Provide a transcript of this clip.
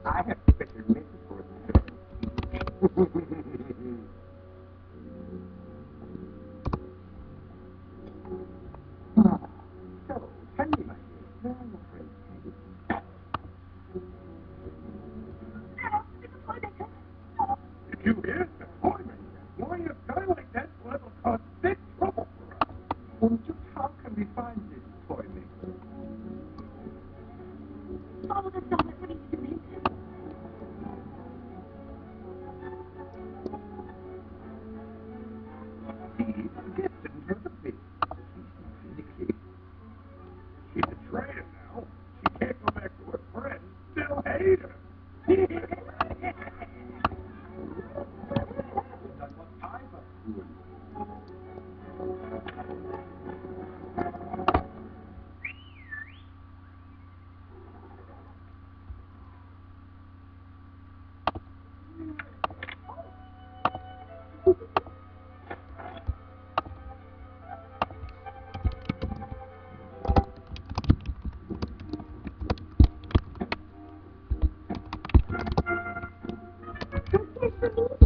I have to bet your missus for it. So, tell me, my dear, where are your friends headed? Did you hear? The toy maker. Why a guy like that will cause big trouble for us? Well, just how can we find this toy maker? Follow the sun. What are you doing? See, this didn't hurt a bit. Finicky. She's a traitor now. She can't go back to her friends. They'll hate her. Done what I've approved. Here's for me.